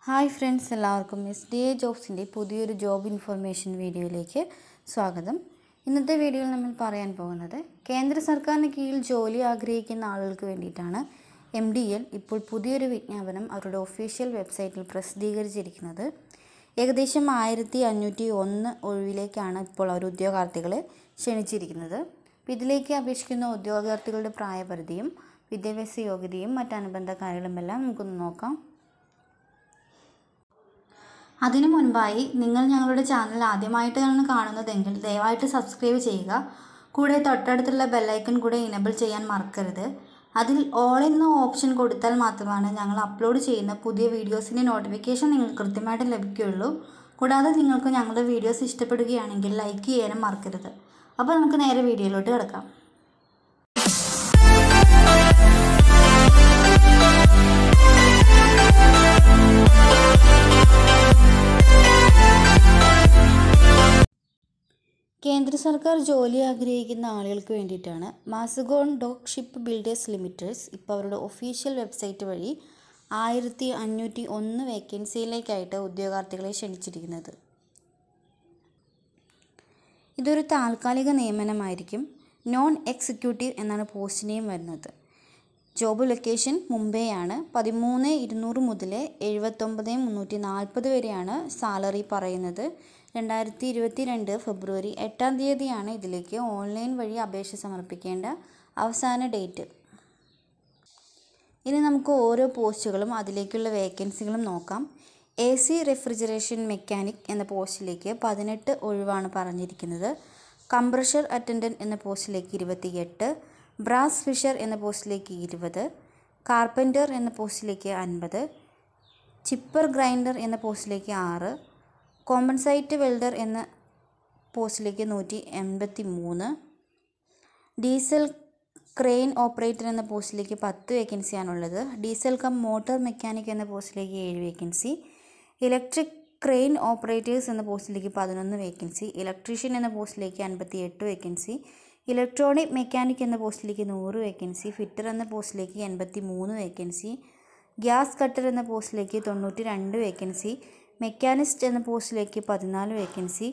Hi friends, എല്ലാവർക്കും SDA ജോബ്സിൻ്റെ പുതിയൊരു ജോബ് ഇൻഫർമേഷൻ വീഡിയോയിലേക്ക് സ്വാഗതം. ഇന്നത്തെ വീഡിയോയിൽ നമ്മൾ പറയാൻ പോകുന്നത് കേന്ദ്ര സർക്കാരിന് കീഴിൽ ജോലി ആഗ്രഹിക്കുന്ന ആളുകൾക്ക് വേണ്ടിയിട്ടാണ് MDL ഇപ്പോൾ പുതിയൊരു വിജ്ഞാപനം അവരുടെ ഒഫീഷ്യൽ വെബ്സൈറ്റിൽ പ്രസിദ്ധീകരിച്ചിരിക്കുന്നത്. ഏകദേശം 1501 ഒഴിവിലേക്കാണ് ഇപ്പോൾ അവർ ഉദ്യോഗാർത്ഥികളെ ക്ഷണിച്ചിരിക്കുന്നത്. ഇതിലേക്ക് അപേക്ഷിക്കുന്ന ഉദ്യോഗാർത്ഥികളുടെ പ്രായപരിധിയും വിദ്യാഭ്യാസ യോഗ്യതയും മറ്റനുബന്ധ കാര്യങ്ങളുമെല്ലാം നമുക്കൊന്ന് നോക്കാം. അതിനു മുൻപായി നിങ്ങൾ ഞങ്ങളുടെ ചാനൽ ആദ്യമായിട്ടാണ് കാണുന്നതെങ്കിൽ ദയവായിട്ട് സബ്സ്ക്രൈബ് ചെയ്യുക. കൂടെ തൊട്ടടുത്തുള്ള ബെല്ലൈക്കൺ കൂടെ ഇനേബിൾ ചെയ്യാൻ മറക്കരുത്. അതിൽ ഓൾ എന്ന ഓപ്ഷൻ കൊടുത്താൽ മാത്രമാണ് ഞങ്ങൾ അപ്ലോഡ് ചെയ്യുന്ന പുതിയ വീഡിയോസിൻ്റെ നോട്ടിഫിക്കേഷൻ നിങ്ങൾക്ക് കൃത്യമായിട്ട് ലഭിക്കുകയുള്ളൂ. കൂടാതെ നിങ്ങൾക്ക് ഞങ്ങളുടെ വീഡിയോസ് ഇഷ്ടപ്പെടുകയാണെങ്കിൽ ലൈക്ക് ചെയ്യാനും മറക്കരുത്. അപ്പോൾ നമുക്ക് നേരെ വീഡിയോയിലോട്ട് കിടക്കാം. കേന്ദ്ര സർക്കാർ ജോലി ആഗ്രഹിക്കുന്ന ആളുകൾക്ക് വേണ്ടിയിട്ടാണ് മാസഗോൺ ഡോക്ക് ഷിപ്പ് ബിൽഡേഴ്സ് ലിമിറ്റഡ്സ് ഇപ്പോൾ അവരുടെ ഒഫീഷ്യൽ വെബ്സൈറ്റ് വഴി 1501 വേക്കൻസിയിലേക്കായിട്ട് ഉദ്യോഗാർത്ഥികളെ ക്ഷണിച്ചിരിക്കുന്നത്. ഇതൊരു താൽക്കാലിക നിയമനമായിരിക്കും. നോൺ എക്സിക്യൂട്ടീവ് എന്നാണ് പോസ്റ്റ് നെയിം വരുന്നത്. ജോബ് ലൊക്കേഷൻ മുംബൈയാണ്. 13,200 മുതൽ 79,340 വരെയാണ് സാലറി പറയുന്നത്. 2022 ഫെബ്രുവരി 8-ാം തീയതിയാണ് ഇതിലേക്ക് ഓൺലൈൻ വഴി അപേക്ഷ സമർപ്പിക്കേണ്ട അവസാന ഡേറ്റ്. ഇനി നമുക്ക് ഓരോ പോസ്റ്റുകളും അതിലേക്കുള്ള വേക്കൻസികളും നോക്കാം. AC റെഫ്രിജറേഷൻ മെക്കാനിക് എന്ന പോസ്റ്റിലേക്ക് 18 ഒഴിവാണ് പറഞ്ഞിരിക്കുന്നത്. കംപ്രഷർ അറ്റൻഡൻറ്റ് എന്ന പോസ്റ്റിലേക്ക് 28, ബ്രാസ് ഫിഷർ എന്ന പോസ്റ്റിലേക്ക് 20, കാർപ്പൻറ്റർ എന്ന പോസ്റ്റിലേക്ക് 50, ചിപ്പർ ഗ്രൈൻഡർ എന്ന പോസ്റ്റിലേക്ക് 6, കോമ്പൻസൈറ്റ് വെൽഡർ എന്ന പോസ്റ്റിലേക്ക് 183, ഡീസൽ ക്രെയിൻ ഓപ്പറേറ്റർ എന്ന പോസ്റ്റിലേക്ക് 10 വേക്കൻസിയാണുള്ളത്. ഡീസൽ കം മോട്ടോർ മെക്കാനിക് എന്ന പോസ്റ്റിലേക്ക് 7 വേക്കൻസി, ഇലക്ട്രിക് ക്രെയിൻ ഓപ്പറേറ്റേഴ്സ് എന്ന പോസ്റ്റിലേക്ക് 11 വേക്കൻസി, ഇലക്ട്രീഷ്യൻ എന്ന പോസ്റ്റിലേക്ക് 58 വേക്കൻസി, ഇലക്ട്രോണിക് മെക്കാനിക് എന്ന പോസ്റ്റിലേക്ക് 100 വേക്കൻസി, ഫിറ്റർ എന്ന പോസ്റ്റിലേക്ക് 83 വേക്കൻസി, ഗ്യാസ് കട്ടർ എന്ന പോസ്റ്റിലേക്ക് 92 വേക്കൻസി, മെക്കാനിസ്റ്റ് എന്ന പോസ്റ്റിലേക്ക് 14 വേക്കൻസി,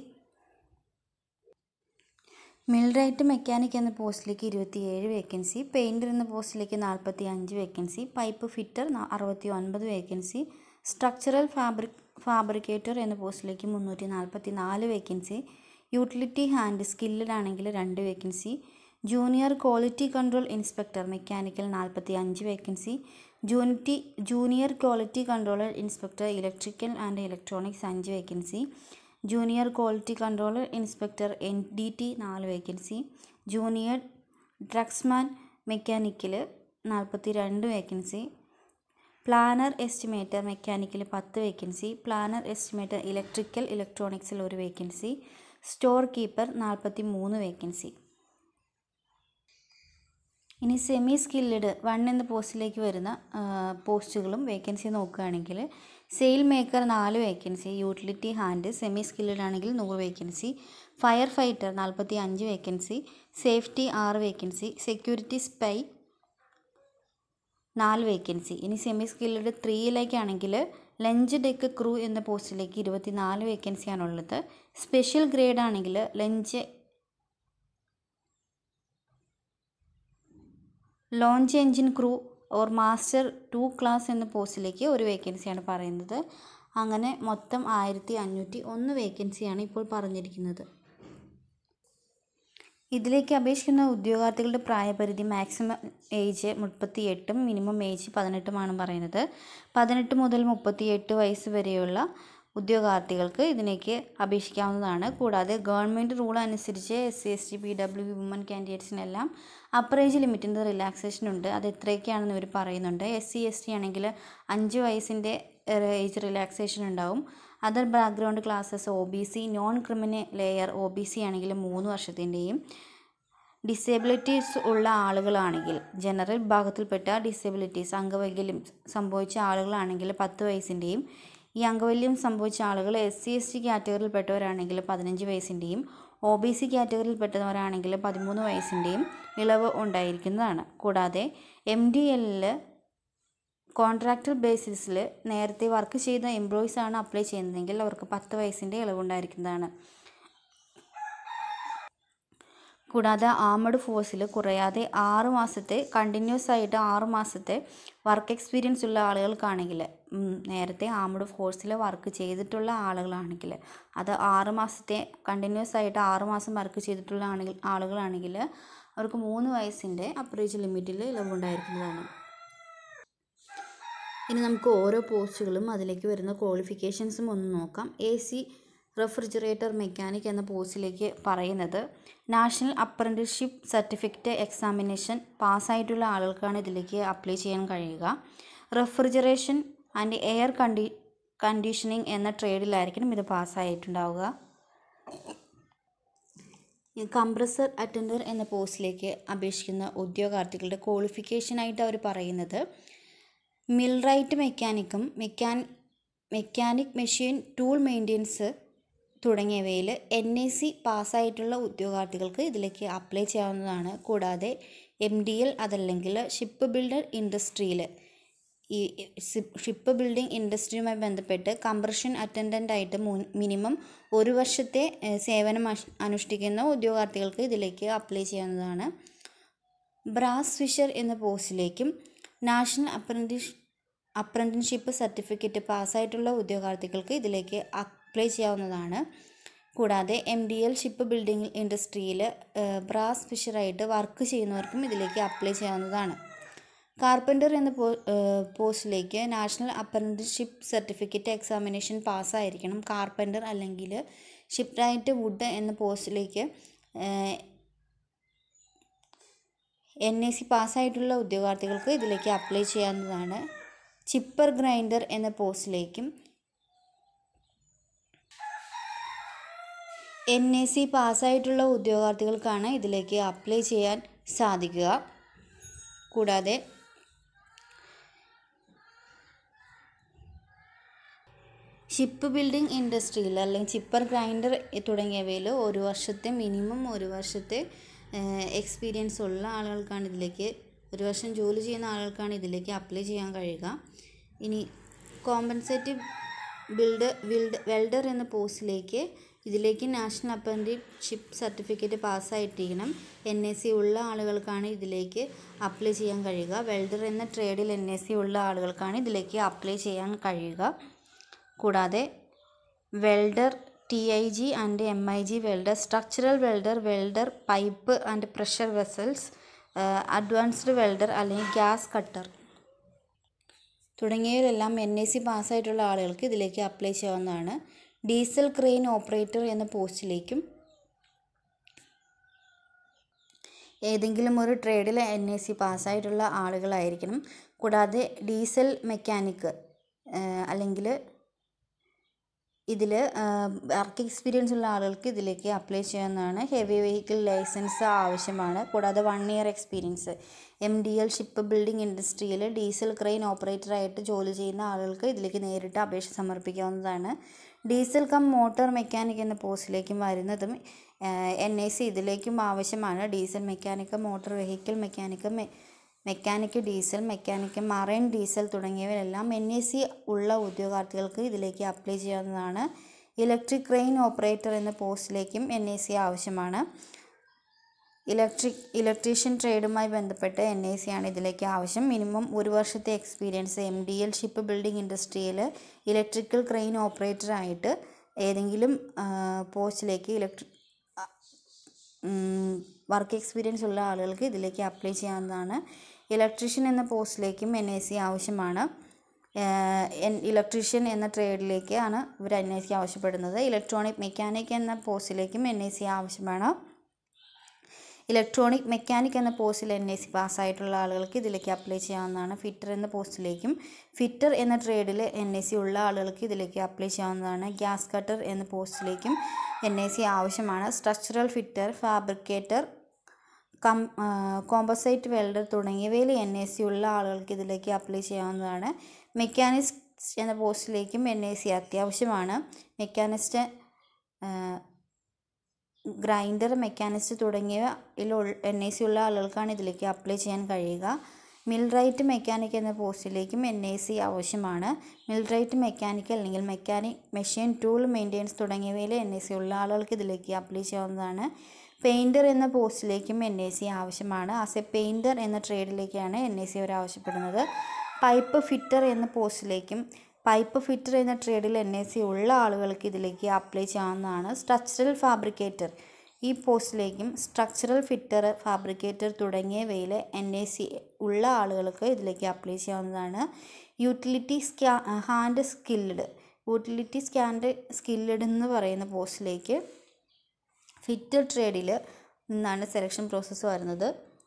മിൽറൈറ്റ് മെക്കാനിക് എന്ന പോസ്റ്റിലേക്ക് 27 വേക്കൻസി, പെയിൻറ്റർ എന്ന പോസ്റ്റിലേക്ക് 45 vacancy, pipe fitter 69 vacancy, structural fabricator എന്ന പോസ്റ്റിലേക്ക് 344 വേക്കൻസി, യൂട്ടിലിറ്റി ഹാൻഡ് സ്കില്ലഡ് ആണെങ്കിൽ 2 vacancy, junior quality control inspector mechanical 45 vacancy, junior quality controller inspector electrical and electronics 5 vacancy, junior quality controller inspector NDT 4 vacancy, junior draughtsman mechanical 42 vacancy, planner estimator mechanical 10 vacancy, planner estimator electrical ഇലക്ട്രോണിക്സിൽ 1 vacancy, store keeper 43 vacancy. ഇനി semi skilled 1 എന്ന പോസ്റ്റിലേക്ക് വരുന്ന പോസ്റ്റുകളും vacancy നോക്കുകയാണെങ്കിൽ sail maker 4 vacancy, utility hand semi skilled ആണെങ്കിൽ 100 vacancy, fire fighter 45 vacancy, safety 6 vacancy, security spy 4 vacancy. ഇനി semi skilled 3ലേക്കാണെങ്കിൽ ലഞ്ച് ഡെക്ക് ക്രൂ എന്ന പോസ്റ്റിലേക്ക് 24 വേക്കൻസിയാണുള്ളത്. സ്പെഷ്യൽ ഗ്രേഡ് ആണെങ്കിൽ launch engine crew or master 2 class എന്ന പോസ്റ്റിലേക്ക് 1 വേക്കൻസിയാണ് പറയുന്നത്. അങ്ങനെ മൊത്തം 1501 വേക്കൻസിയാണ് ഇപ്പോൾ പറഞ്ഞിരിക്കുന്നത്. ഇതിലേക്ക് അപേക്ഷിക്കുന്ന ഉദ്യോഗാർത്ഥികളുടെ പ്രായപരിധി മാക്സിമം ഏജ് 38ഉം മിനിമം ഏജ് 18ഉമാണ് പറയുന്നത്. 18 മുതൽ 38 വയസ്സ് വരെയുള്ള ഉദ്യോഗാർത്ഥികൾക്ക് ഇതിലേക്ക് അപേക്ഷിക്കാവുന്നതാണ്. കൂടാതെ ഗവൺമെൻറ് റൂൾ അനുസരിച്ച് SC ST PW വുമൺ കാൻഡിഡേറ്റ്സിനെല്ലാം അപ്പർ ഏജ് ലിമിറ്റിൻ്റെ റിലാക്സേഷൻ ഉണ്ട്. അത് എത്രയൊക്കെയാണെന്ന് ഇവർ പറയുന്നുണ്ട്. SC ST ആണെങ്കിൽ 5 വയസ്സിൻ്റെ ഏജ് റിലാക്സേഷൻ ഉണ്ടാവും. Other background classes OBC non criminal layer OBC ആണെങ്കിൽ 3 വർഷത്തിൻ്റെയും, ഡിസേബിലിറ്റീസ് ഉള്ള ആളുകളാണെങ്കിൽ ജനറൽ വിഭാഗത്തിൽപ്പെട്ട ഡിസേബിലിറ്റീസ് അംഗവൈകല്യം സംഭവിച്ച ആളുകളാണെങ്കിൽ 10 വയസ്സിൻ്റെയും, ഈ അംഗവൈകല്യം സംഭവിച്ച ആളുകൾ SC ST കാറ്റഗറിയിൽപ്പെട്ടവരാണെങ്കിൽ 15 വയസ്സിൻ്റെയും, OBC കാറ്റഗറിയിൽപ്പെട്ടവരാണെങ്കിൽ 13 വയസ്സിൻ്റെയും ഇളവ് ഉണ്ടായിരിക്കുന്നതാണ്. കൂടാതെ MDL കോൺട്രാക്ടർ ബേസിസിൽ നേരത്തെ വർക്ക് ചെയ്ത എംപ്ലോയീസാണ് അപ്ലൈ ചെയ്യുന്നതെങ്കിൽ അവർക്ക് 10 വയസ്സിൻ്റെ ഇളവുണ്ടായിരിക്കുന്നതാണ്. കൂടാതെ ആർമഡ് ഫോഴ്സിൽ കുറയാതെ 6 മാസത്തെ കണ്ടിന്യൂസ് ആയിട്ട് 6 മാസത്തെ വർക്ക് എക്സ്പീരിയൻസ് ഉള്ള ആളുകൾക്കാണെങ്കിൽ, നേരത്തെ ആർമഡ് ഫോഴ്സിൽ വർക്ക് ചെയ്തിട്ടുള്ള ആളുകളാണെങ്കിൽ, അത് 6 മാസത്തെ കണ്ടിന്യൂസ് ആയിട്ട് 6 മാസം വർക്ക് ചെയ്തിട്ടുള്ള ആളുകളാണെങ്കിൽ അവർക്ക് 3 വയസ്സിൻ്റെ അപ്രേജ് ലിമിറ്റിൽ ഇളവുണ്ടായിരിക്കുന്നതാണ്. ഇനി നമുക്ക് ഓരോ പോസ്റ്റുകളും അതിലേക്ക് വരുന്ന ക്വാളിഫിക്കേഷൻസും ഒന്ന് നോക്കാം. AC റെഫ്രിജറേറ്റർ മെക്കാനിക് എന്ന പോസ്റ്റിലേക്ക് പറയുന്നത് നാഷണൽ അപ്രന്റീസ്ഷിപ്പ് സർട്ടിഫിക്കറ്റ് എക്സാമിനേഷൻ പാസ്സായിട്ടുള്ള ആളുകൾക്കാണ് ഇതിലേക്ക് അപ്ലൈ ചെയ്യാൻ കഴിയുക. റെഫ്രിജറേഷൻ ആൻഡ് എയർ കണ്ടീഷനിങ് എന്ന ട്രേഡിലായിരിക്കണം ഇത് പാസ്സായിട്ടുണ്ടാവുക. കംപ്രസർ അറ്റൻഡർ എന്ന പോസ്റ്റിലേക്ക് അപേക്ഷിക്കുന്ന ഉദ്യോഗാർത്ഥികളുടെ ക്വാളിഫിക്കേഷനായിട്ട് അവർ പറയുന്നത് മിൽറൈറ്റ് മെക്കാനിക്കും മെക്കാനിക് മെഷീൻ ടൂൾ മെയിൻ്റെനൻസ് തുടങ്ങിയവയിൽ NAC പാസ്സായിട്ടുള്ള ഉദ്യോഗാർത്ഥികൾക്ക് ഇതിലേക്ക് അപ്ലൈ ചെയ്യാവുന്നതാണ്. കൂടാതെ MDL അതല്ലെങ്കിൽ ഷിപ്പ് ബിൽഡർ ഇൻഡസ്ട്രിയിൽ, ഈ ഷിപ്പ് ബിൽഡിംഗ് ഇൻഡസ്ട്രിയുമായി ബന്ധപ്പെട്ട് കംപ്രഷൻ അറ്റൻഡൻ്റായിട്ട് മിനിമം 1 വർഷത്തെ സേവനം അനുഷ്ഠിക്കുന്ന ഉദ്യോഗാർത്ഥികൾക്ക് ഇതിലേക്ക് അപ്ലൈ ചെയ്യാവുന്നതാണ്. ബ്രാസ് ഫിഷർ എന്ന പോസ്റ്റിലേക്കും നാഷണൽ അപ്രന്റീസ്ഷിപ്പ് സർട്ടിഫിക്കറ്റ് പാസ്സായിട്ടുള്ള ഉദ്യോഗാർത്ഥികൾക്ക് ഇതിലേക്ക് അപ്ലൈ ചെയ്യാവുന്നതാണ്. കൂടാതെ MDL ഷിപ്പ് ബിൽഡിംഗ് ഇൻഡസ്ട്രിയിൽ ബ്രാസ് ഫിഷറായിട്ട് വർക്ക് ചെയ്യുന്നവർക്കും ഇതിലേക്ക് അപ്ലൈ ചെയ്യാവുന്നതാണ്. കാർപ്പൻ്റർ എന്ന പോസ്റ്റിലേക്ക് നാഷണൽ അപ്രന്റീസ്ഷിപ്പ് സർട്ടിഫിക്കറ്റ് എക്സാമിനേഷൻ പാസ്സായിരിക്കണം. കാർപ്പൻ്റർ അല്ലെങ്കിൽ ഷിപ്പ്രൈറ്റ് വുഡ് എന്ന പോസ്റ്റിലേക്ക് NAC പാസ്സായിട്ടുള്ള ഉദ്യോഗാർത്ഥികൾക്ക് ഇതിലേക്ക് അപ്ലൈ ചെയ്യാവുന്നതാണ്. ചിപ്പർ ഗ്രൈൻഡർ എന്ന പോസ്റ്റിലേക്കും NAC പാസ്സായിട്ടുള്ള ഉദ്യോഗാർത്ഥികൾക്കാണ് ഇതിലേക്ക് അപ്ലൈ ചെയ്യാൻ സാധിക്കുക. കൂടാതെ ഷിപ്പ് ബിൽഡിംഗ് ഇൻഡസ്ട്രിയിൽ അല്ലെങ്കിൽ ചിപ്പർ ഗ്രൈൻഡർ തുടങ്ങിയവയിൽ മിനിമം 1 വർഷത്തെ എക്സ്പീരിയൻസ് ഉള്ള ആളുകൾക്കാണ് ഇതിലേക്ക്, 1 വർഷം ജോലി ചെയ്യുന്ന ആളുകൾക്കാണ് ഇതിലേക്ക് അപ്ലൈ ചെയ്യാൻ കഴിയുക. ഇനി കോമ്പൻസേറ്റീവ് വെൽഡർ എന്ന പോസ്റ്റിലേക്ക് ഇതിലേക്ക് നാഷണൽ അപ്രന്റീസ്ഷിപ്പ് സർട്ടിഫിക്കറ്റ് പാസ്സായിട്ടിരിക്കണം. NAC ഉള്ള ആളുകൾക്കാണ് ഇതിലേക്ക് അപ്ലൈ ചെയ്യാൻ കഴിയുക. വെൽഡർ എന്ന ട്രേഡിൽ NAC ഉള്ള ആളുകൾക്കാണ് ഇതിലേക്ക് അപ്ലൈ ചെയ്യാൻ കഴിയുക. കൂടാതെ welder TIG and MIG welder, structural welder pipe and pressure vessels, advanced welder അല്ലെങ്കിൽ ഗ്യാസ് കട്ടർ തുടങ്ങിയവരെല്ലാം NAC പാസ്സായിട്ടുള്ള ആളുകൾക്ക് ഇതിലേക്ക് അപ്ലൈ ചെയ്യാവുന്നതാണ്. ഡീസൽ ക്രെയിൻ ഓപ്പറേറ്റർ എന്ന പോസ്റ്റിലേക്കും ഏതെങ്കിലും ഒരു ട്രേഡിൽ NAC പാസ്സായിട്ടുള്ള ആളുകളായിരിക്കണം. കൂടാതെ ഡീസൽ മെക്കാനിക്ക് അല്ലെങ്കിൽ ഇതിൽ വർക്ക് എക്സ്പീരിയൻസ് ഉള്ള ആളുകൾക്ക് ഇതിലേക്ക് അപ്ലൈ ചെയ്യാവുന്നതാണ്. ഹെവി വെഹിക്കിൾ ലൈസൻസ് ആവശ്യമാണ്. കൂടാതെ 1 year experience. MDL ship building ഇൻഡസ്ട്രിയിൽ ഡീസൽ ക്രെയിൻ ഓപ്പറേറ്ററായിട്ട് ജോലി ചെയ്യുന്ന ആളുകൾക്ക് ഇതിലേക്ക് നേരിട്ട് അപേക്ഷ സമർപ്പിക്കാവുന്നതാണ്. ഡീസൽ മോട്ടോർ മെക്കാനിക് എന്ന പോസ്റ്റിലേക്കും വരുന്നതും NAC ഇതിലേക്കും ആവശ്യമാണ്. Diesel mechanic, motor vehicle mechanic diesel, mechanic marine diesel തുടങ്ങിയവരെല്ലാം NAC ഉള്ള ഉദ്യോഗാർത്ഥികൾക്ക് ഇതിലേക്ക് അപ്ലൈ ചെയ്യാവുന്നതാണ്. ഇലക്ട്രിക് ക്രെയിൻ ഓപ്പറേറ്റർ എന്ന പോസ്റ്റിലേക്കും NAC ആവശ്യമാണ്. ഇലക്ട്രീഷ്യൻ ട്രേഡുമായി ബന്ധപ്പെട്ട് NAC ആണ് ഇതിലേക്ക് ആവശ്യം. മിനിമം 1 വർഷത്തെ എക്സ്പീരിയൻസ്. MDL ഷിപ്പ് ബിൽഡിംഗ് ഇൻഡസ്ട്രിയിൽ ഇലക്ട്രിക്കൽ ക്രെയിൻ ഓപ്പറേറ്ററായിട്ട് ഏതെങ്കിലും പോസ്റ്റിലേക്ക് വർക്ക് എക്സ്പീരിയൻസ് ഉള്ള ആളുകൾക്ക് ഇതിലേക്ക് അപ്ലൈ ചെയ്യാവുന്നതാണ്. ഇലക്ട്രീഷ്യൻ എന്ന പോസ്റ്റിലേക്കും NAC ആവശ്യമാണ്. ഇലക്ട്രീഷ്യൻ എന്ന ട്രേഡിലേക്കാണ് ഇവർ NAC ആവശ്യപ്പെടുന്നത്. ഇലക്ട്രോണിക് മെക്കാനിക് എന്ന പോസ്റ്റിലേക്കും NAC ആവശ്യമാണ്. ഇലക്ട്രോണിക് മെക്കാനിക് എന്ന പോസ്റ്റിൽ NAC പാസ്സായിട്ടുള്ള ആളുകൾക്ക് ഇതിലേക്ക് അപ്ലൈ ചെയ്യാവുന്നതാണ്. ഫിറ്റർ എന്ന പോസ്റ്റിലേക്കും ഫിറ്റർ എന്ന ട്രേഡിൽ NAC ഉള്ള ആളുകൾക്ക് ഇതിലേക്ക് അപ്ലൈ ചെയ്യാവുന്നതാണ്. ഗ്യാസ് കട്ടർ എന്ന പോസ്റ്റിലേക്കും NAC ആവശ്യമാണ്. Structural fitter, fabricator, composite welder തുടങ്ങിയവയിൽ NAC ഉള്ള ആളുകൾക്ക് ഇതിലേക്ക് അപ്ലൈ ചെയ്യാവുന്നതാണ്. മെക്കാനിസ്റ്റ് എന്ന പോസ്റ്റിലേക്കും NAC അത്യാവശ്യമാണ്. മെക്കാനിസ്റ്റ്, ഗ്രൈൻഡർ, മെക്കാനിസ്റ്റ് തുടങ്ങിയ NAC ഉള്ള ആളുകൾക്കാണ് ഇതിലേക്ക് അപ്ലൈ ചെയ്യാൻ കഴിയുക. മിൽറൈറ്റ് മെക്കാനിക് എന്ന പോസ്റ്റിലേക്കും NAC ആവശ്യമാണ്. മിൽറൈറ്റ് മെക്കാനിക്കൽ അല്ലെങ്കിൽ മെക്കാനിക്, മെഷീൻ, ടൂൾ മെയിൻ്റെനൻസ് തുടങ്ങിയവയിൽ NAC ഉള്ള ആളുകൾക്ക് ഇതിലേക്ക് അപ്ലൈ ചെയ്യാവുന്നതാണ്. പെയിൻറ്റർ എന്ന പോസ്റ്റിലേക്കും NAC ആവശ്യമാണ്. ആസ് എ പെയിൻറ്റർ എന്ന ട്രേഡിലേക്കാണ് NAC അവർ ആവശ്യപ്പെടുന്നത്. പൈപ്പ് ഫിറ്റർ എന്ന പോസ്റ്റിലേക്കും പൈപ്പ് ഫിറ്റർ എന്ന ട്രേഡിൽ NAC ഉള്ള ആളുകൾക്ക് ഇതിലേക്ക് അപ്ലൈ ചെയ്യാവുന്നതാണ്. സ്ട്രക്ചറൽ ഫാബ്രിക്കേറ്റർ ഈ പോസ്റ്റിലേക്കും സ്ട്രക്ചറൽ ഫിറ്റർ, ഫാബ്രിക്കേറ്റർ തുടങ്ങിയവയിൽ NAC ഉള്ള ആളുകൾക്ക് ഇതിലേക്ക് അപ്ലൈ ചെയ്യാവുന്നതാണ്. യൂട്ടിലിറ്റി ഹാൻഡ് സ്കില്ലഡ് എന്ന് പറയുന്ന പോസ്റ്റിലേക്ക് ഫിറ്റർ ട്രേഡിൽ നിന്നാണ് സെലക്ഷൻ പ്രോസസ്സ് വരുന്നത്.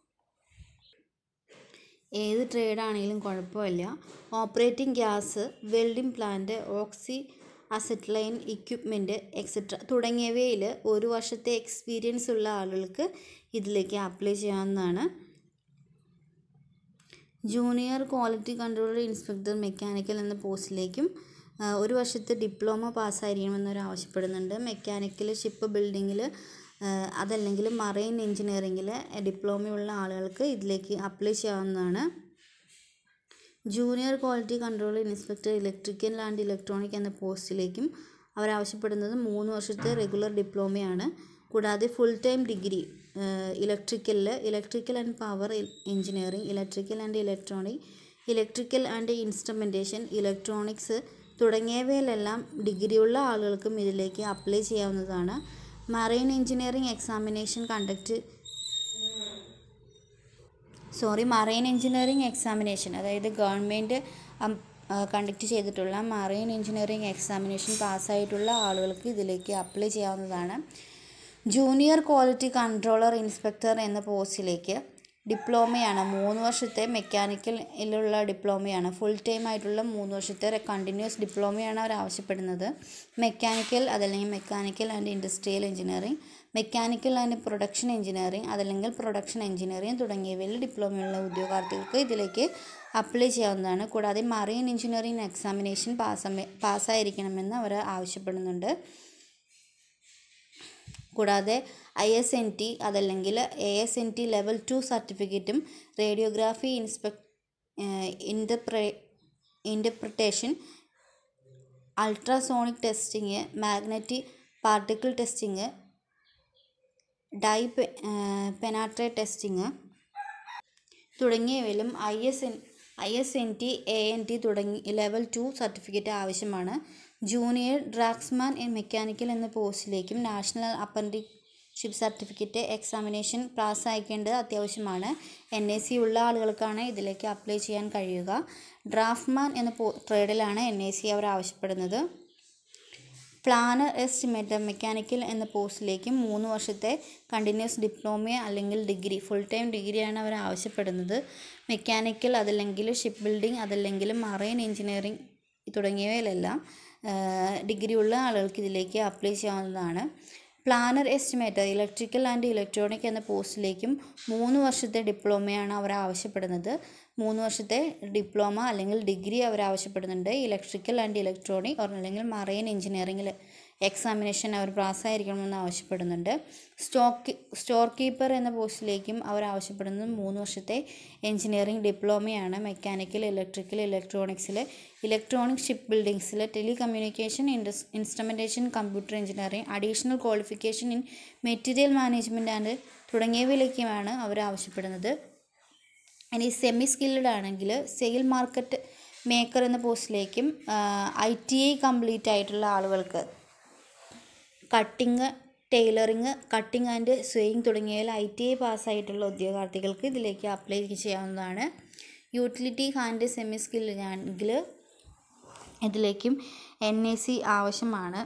ഏത് ട്രേഡാണെങ്കിലും കുഴപ്പമില്ല. Operating gas, welding plant, oxy acetylene equipment etcetera തുടങ്ങിയവയിൽ 1 വർഷത്തെ എക്സ്പീരിയൻസ് ഉള്ള ആളുകൾക്ക് ഇതിലേക്ക് അപ്ലൈ ചെയ്യാവുന്നതാണ്. Junior quality controller inspector mechanical എന്ന പോസ്റ്റിലേക്കും 1 വർഷത്തെ ഡിപ്ലോമ പാസ്സായിരിക്കണമെന്നവർ ആവശ്യപ്പെടുന്നുണ്ട്. മെക്കാനിക്കൽ, ഷിപ്പ് ബിൽഡിങ്ങിൽ അതല്ലെങ്കിൽ മറൈൻ എഞ്ചിനീയറിങ്ങിൽ ഡിപ്ലോമയുള്ള ആളുകൾക്ക് ഇതിലേക്ക് അപ്ലൈ ചെയ്യാവുന്നതാണ്. Junior quality controller inspector electrical and electronic എന്ന പോസ്റ്റിലേക്കും അവർ ആവശ്യപ്പെടുന്നത് 3 വർഷത്തെ റെഗുലർ ഡിപ്ലോമയാണ്. കൂടാതെ full time degree electrical and power engineering, electrical and electronic, electrical and instrumentation, electronics തുടങ്ങിയവയിലെല്ലാം ഡിഗ്രിയുള്ള ആളുകൾക്കും ഇതിലേക്ക് അപ്ലൈ ചെയ്യാവുന്നതാണ്. മറൈൻ എഞ്ചിനീയറിംഗ് എക്സാമിനേഷൻ അതായത് ഗവൺമെൻറ് കണ്ടക്ട് ചെയ്തിട്ടുള്ള മറൈൻ എഞ്ചിനീയറിംഗ് എക്സാമിനേഷൻ പാസ്സായിട്ടുള്ള ആളുകൾക്ക് ഇതിലേക്ക് അപ്ലൈ ചെയ്യാവുന്നതാണ്. ജൂനിയർ ക്വാളിറ്റി കൺട്രോളർ ഇൻസ്പെക്ടർ എന്ന പോസ്റ്റിലേക്ക് ഡിപ്ലോമയാണ്. 3 വർഷത്തെ മെക്കാനിക്കലിലുള്ള ഡിപ്ലോമയാണ്. ഫുൾ ടൈം ആയിട്ടുള്ള 3 വർഷത്തെ കണ്ടിന്യൂസ് ഡിപ്ലോമയാണ് അവർ ആവശ്യപ്പെടുന്നത്. മെക്കാനിക്കൽ അതല്ലെങ്കിൽ mechanical and industrial engineering, mechanical and production engineering അതല്ലെങ്കിൽ പ്രൊഡക്ഷൻ എഞ്ചിനീയറിംഗ് തുടങ്ങിയവയിൽ ഡിപ്ലോമയുള്ള ഉദ്യോഗാർത്ഥികൾക്ക് ഇതിലേക്ക് അപ്ലൈ ചെയ്യാവുന്നതാണ്. കൂടാതെ മറൈൻ എഞ്ചിനീയറിംഗ് എക്സാമിനേഷൻ പാസ്സായിരിക്കണമെന്ന് അവർ ആവശ്യപ്പെടുന്നുണ്ട്. കൂടാതെ ISNT അതല്ലെങ്കിൽ ASNT ലെവൽ 2 സർട്ടിഫിക്കറ്റും radiography interpretation, ultrasonic testing, magnetic particle testing, dye penetrate testing തുടങ്ങിയവയിലും ISNT ANT തുടങ്ങി ലെവൽ 2 സർട്ടിഫിക്കറ്റ് ആവശ്യമാണ്. ജൂനിയർ ഡ്രാഗ്സ്മാൻ മെക്കാനിക്കൽ എന്ന പോസ്റ്റിലേക്കും നാഷണൽ അപ്രന്റീസ്ഷിപ്പ് സർട്ടിഫിക്കറ്റ് എക്സാമിനേഷൻ പാസ്സാക്കേണ്ടത് അത്യാവശ്യമാണ്. NAC ഉള്ള ആളുകൾക്കാണ് ഇതിലേക്ക് അപ്ലൈ ചെയ്യാൻ കഴിയുക. ഡ്രാഫ്റ്റ്മാൻ എന്ന ട്രേഡിലാണ് NAC അവർ ആവശ്യപ്പെടുന്നത്. പ്ലാനർ എസ്റ്റിമേറ്റർ മെക്കാനിക്കൽ എന്ന പോസ്റ്റിലേക്കും 3 വർഷത്തെ കണ്ടിന്യൂസ് ഡിപ്ലോമ അല്ലെങ്കിൽ ഡിഗ്രി, ഫുൾ ടൈം ഡിഗ്രിയാണ് അവർ ആവശ്യപ്പെടുന്നത്. മെക്കാനിക്കൽ അതല്ലെങ്കിൽ ഷിപ്പ് ബിൽഡിംഗ് അതല്ലെങ്കിൽ മറൈൻ എഞ്ചിനീയറിംഗ് തുടങ്ങിയവയിലെല്ലാം ഡിഗ്രി ഉള്ള ആളുകൾക്ക് ഇതിലേക്ക് അപ്ലൈ ചെയ്യാവുന്നതാണ്. Planner estimator electrical and electronic എന്ന പോസ്റ്റിലേക്കും 3 വർഷത്തെ ഡിപ്ലോമയാണ് അവർ ആവശ്യപ്പെടുന്നത്. 3 വർഷത്തെ ഡിപ്ലോമ അല്ലെങ്കിൽ ഡിഗ്രി അവർ ആവശ്യപ്പെടുന്നുണ്ട്. ഇലക്ട്രിക്കൽ ആൻഡ് ഇലക്ട്രോണിക് അല്ലെങ്കിൽ മറൈൻ എഞ്ചിനീയറിംഗിൽ എക്സാമിനേഷൻ അവർ പാസ്സായിരിക്കണമെന്ന് ആവശ്യപ്പെടുന്നുണ്ട്. സ്റ്റോർ കീപ്പർ എന്ന പോസ്റ്റിലേക്കും അവർ ആവശ്യപ്പെടുന്നത് 3 വർഷത്തെ എഞ്ചിനീയറിംഗ് ഡിപ്ലോമയാണ്. മെക്കാനിക്കൽ, ഇലക്ട്രിക്കൽ, ഇലക്ട്രോണിക്സിൽ, ഇലക്ട്രോണിക് ഷിപ്പ് ബിൽഡിങ്സിൽ, telecommunication, instrumentation, computer engineering, additional qualification in material management and തുടങ്ങിയവയിലേക്കുമാണ് അവർ ആവശ്യപ്പെടുന്നത്. ഇനി സെമി സ്കിൽഡ് ആണെങ്കിൽ സെയിൽ മാർക്കറ്റ് മേക്കർ എന്ന പോസ്റ്റിലേക്കും ITI കംപ്ലീറ്റ് ആയിട്ടുള്ള ആളുകൾക്ക് cutting, tailoring, cutting and sewing തുടങ്ങിയവയിൽ ITI പാസ്സായിട്ടുള്ള ഉദ്യോഗാർത്ഥികൾക്ക് ഇതിലേക്ക് അപ്ലൈ ചെയ്യാവുന്നതാണ്. യൂട്ടിലിറ്റി ഹാൻഡ് സെമി സ്കിൽഡ് ആണെങ്കിൽ ഇതിലേക്കും NAC ആവശ്യമാണ്.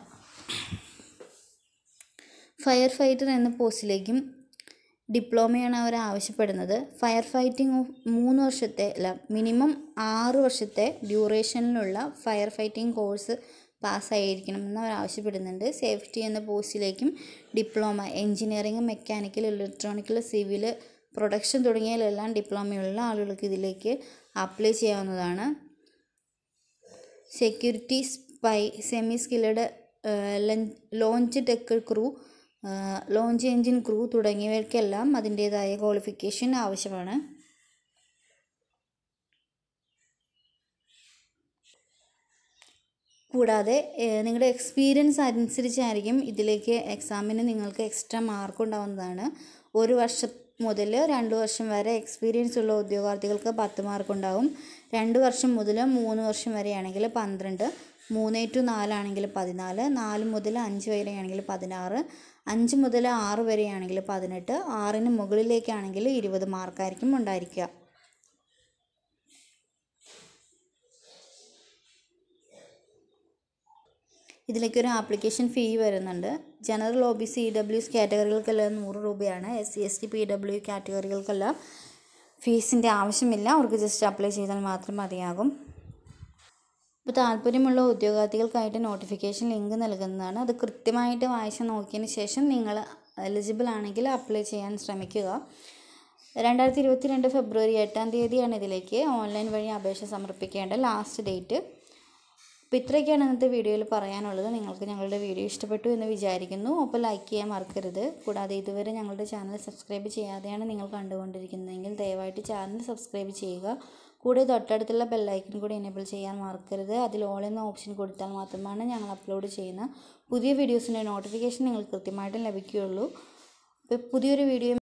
ഫയർ ഫൈറ്റർ എന്ന പോസ്റ്റിലേക്കും ഡിപ്ലോമയാണ് അവർ ആവശ്യപ്പെടുന്നത്. ഫയർ ഫൈറ്റിംഗ് 3 വർഷത്തെ മിനിമം 6 വർഷത്തെ ഡ്യൂറേഷനിലുള്ള ഫയർ ഫൈറ്റിംഗ് കോഴ്സ് പാസ്സായിരിക്കണമെന്ന് അവർ ആവശ്യപ്പെടുന്നുണ്ട്. സേഫ്റ്റി എന്ന പോസ്റ്റിലേക്കും diploma engineering, mechanical, electronical, civil, production തുടങ്ങിയതിലെല്ലാം ഡിപ്ലോമയുള്ള ആളുകൾക്ക് ഇതിലേക്ക് അപ്ലൈ ചെയ്യാവുന്നതാണ്. Security spy, semi skilled, launch tech crew, launch engine crew തുടങ്ങിയവർക്കെല്ലാം അതിൻ്റേതായ ക്വാളിഫിക്കേഷൻ ആവശ്യമാണ്. കൂടാതെ നിങ്ങളുടെ എക്സ്പീരിയൻസ് അനുസരിച്ചായിരിക്കും ഇതിലേക്ക് എക്സാമിന് നിങ്ങൾക്ക് എക്സ്ട്രാ മാർക്ക് ഉണ്ടാവുന്നതാണ്. 1 വർഷം മുതൽ 2 വർഷം വരെ എക്സ്പീരിയൻസ് ഉള്ള ഉദ്യോഗാർത്ഥികൾക്ക് 10 മാർക്ക് ഉണ്ടാവും. 2 വർഷം മുതൽ 3 വർഷം വരെയാണെങ്കിൽ 12, 3 to 4 ആണെങ്കിൽ 14, 4 മുതൽ 5 വരെയാണെങ്കിൽ 16, 5 മുതൽ 6 വരെയാണെങ്കിൽ 18, 6ന് മുകളിലേക്കാണെങ്കിൽ 20 മാർക്കായിരിക്കും ഉണ്ടായിരിക്കുക. ഇതിലേക്കൊരു ആപ്ലിക്കേഷൻ ഫീ വരുന്നുണ്ട്. ജനറൽ OBC EWS കാറ്റഗറികൾക്കെല്ലാം 100 രൂപയാണ്. SC ST PW കാറ്റഗറികൾക്കെല്ലാം ഫീസിൻ്റെ ആവശ്യമില്ല. അവർക്ക് ജസ്റ്റ് അപ്ലൈ ചെയ്താൽ മാത്രം മതിയാകും. ഇപ്പോൾ താല്പര്യമുള്ള ഉദ്യോഗാർത്ഥികൾക്കായിട്ട് നോട്ടിഫിക്കേഷൻ ലിങ്ക് നൽകുന്നതാണ്. അത് കൃത്യമായിട്ട് വായിച്ച് നോക്കിയതിന് ശേഷം നിങ്ങൾ എലിജിബിൾ ആണെങ്കിൽ അപ്ലൈ ചെയ്യാൻ ശ്രമിക്കുക. 2022 ഫെബ്രുവരി 8-ാം തീയതിയാണ് ഇതിലേക്ക് ഓൺലൈൻ വഴി അപേക്ഷ സമർപ്പിക്കേണ്ട ലാസ്റ്റ് ഡേറ്റ്. അപ്പോൾ ഇത്രയൊക്കെയാണ് ഇന്നത്തെ വീഡിയോയിൽ പറയാനുള്ളത്. നിങ്ങൾക്ക് ഞങ്ങളുടെ വീഡിയോ ഇഷ്ടപ്പെട്ടു എന്ന് വിചാരിക്കുന്നു. അപ്പോൾ ലൈക്ക് ചെയ്യാൻ മറക്കരുത്. കൂടാതെ ഇതുവരെ ഞങ്ങളുടെ ചാനൽ സബ്സ്ക്രൈബ് ചെയ്യാതെയാണ് നിങ്ങൾ കണ്ടുകൊണ്ടിരിക്കുന്നതെങ്കിൽ ദയവായിട്ട് ചാനൽ സബ്സ്ക്രൈബ് ചെയ്യുക. കൂടെ തൊട്ടടുത്തുള്ള ബെല്ലൈക്കൺ കൂടി എനേബിൾ ചെയ്യാൻ മറക്കരുത്. അതിൽ ഓൾ എന്ന ഓപ്ഷൻ കൊടുത്താൽ മാത്രമാണ് ഞങ്ങൾ അപ്ലോഡ് ചെയ്യുന്ന പുതിയ വീഡിയോസിൻ്റെ നോട്ടിഫിക്കേഷൻ നിങ്ങൾക്ക് കൃത്യമായിട്ട് ലഭിക്കുകയുള്ളൂ. അപ്പോൾ പുതിയൊരു വീഡിയോ